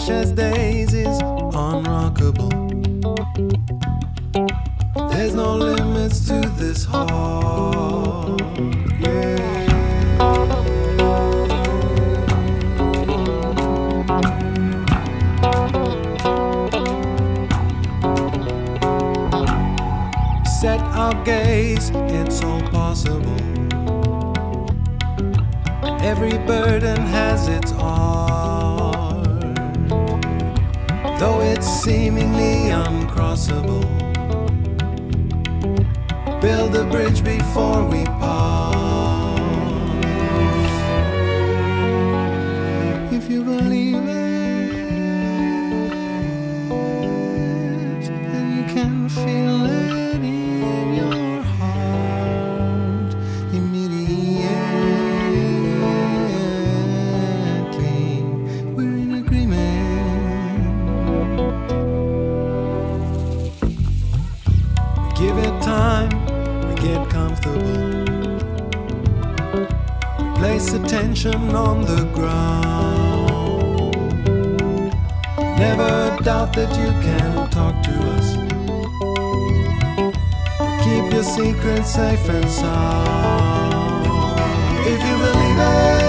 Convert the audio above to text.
fresh as daisies, unrockable. There's no limits to this heart, yeah. Set our gaze, it's all possible. Every burden has its art, though it's seemingly uncrossable. Build a bridge before we pass. If you believe it, and you can feel it in your heart immediately, we're in agreement. We give it time, we get comfortable. We place attention on the ground. Never doubt that you can talk to us. Keep your secrets safe and sound. If you believe it,